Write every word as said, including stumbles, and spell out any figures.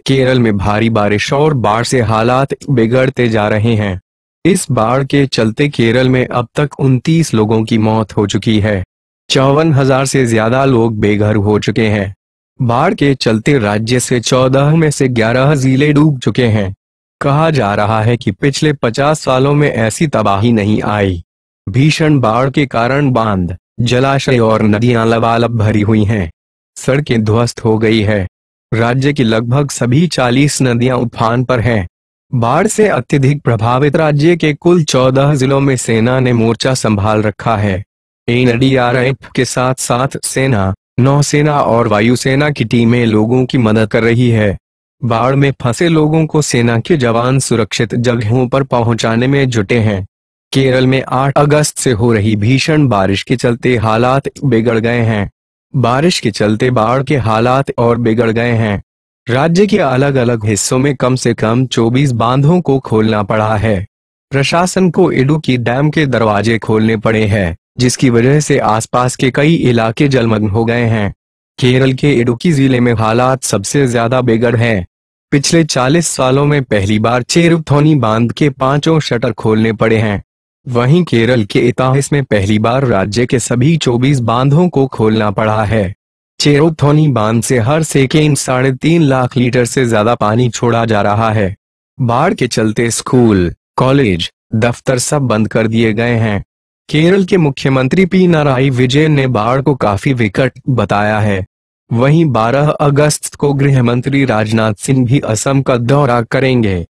केरल में भारी बारिश और बाढ़ से हालात बिगड़ते जा रहे हैं। इस बाढ़ के चलते केरल में अब तक उनतीस लोगों की मौत हो चुकी है। चौवन हजार से ज्यादा लोग बेघर हो चुके हैं। बाढ़ के चलते राज्य से चौदह में से ग्यारह जिले डूब चुके हैं। कहा जा रहा है कि पिछले पचास सालों में ऐसी तबाही नहीं आई। भीषण बाढ़ के कारण बांध, जलाशय और नदियां लबालब भरी हुई हैं। सड़कें ध्वस्त हो गई है। राज्य की लगभग सभी चालीस नदियां उफान पर हैं। बाढ़ से अत्यधिक प्रभावित राज्य के कुल चौदह जिलों में सेना ने मोर्चा संभाल रखा है। एन डी आर एफ के साथ साथ सेना, नौसेना और वायुसेना की टीमें लोगों की मदद कर रही है। बाढ़ में फंसे लोगों को सेना के जवान सुरक्षित जगहों पर पहुंचाने में जुटे हैं। केरल में आठ अगस्त से हो रही भीषण बारिश के चलते हालात बिगड़ गए हैं। बारिश के चलते बाढ़ के हालात और बिगड़ गए हैं। राज्य के अलग अलग हिस्सों में कम से कम चौबीस बांधों को खोलना पड़ा है। प्रशासन को इडुक्की डैम के दरवाजे खोलने पड़े हैं, जिसकी वजह से आसपास के कई इलाके जलमग्न हो गए हैं। केरल के इडुक्की जिले में हालात सबसे ज्यादा बिगड़ हैं। पिछले चालीस सालों में पहली बार चेरुथोनी बांध के पांचों शटर खोलने पड़े हैं। वहीं केरल के इतिहास में पहली बार राज्य के सभी चौबीस बांधों को खोलना पड़ा है। चेरुथोनी बांध से हर सेकेंड साढ़े तीन लाख लीटर से ज्यादा पानी छोड़ा जा रहा है। बाढ़ के चलते स्कूल, कॉलेज, दफ्तर सब बंद कर दिए गए हैं। केरल के मुख्यमंत्री पिनाराई विजयन ने बाढ़ को काफी विकट बताया है। वहीं बारह अगस्त को गृह मंत्री राजनाथ सिंह भी असम का दौरा करेंगे।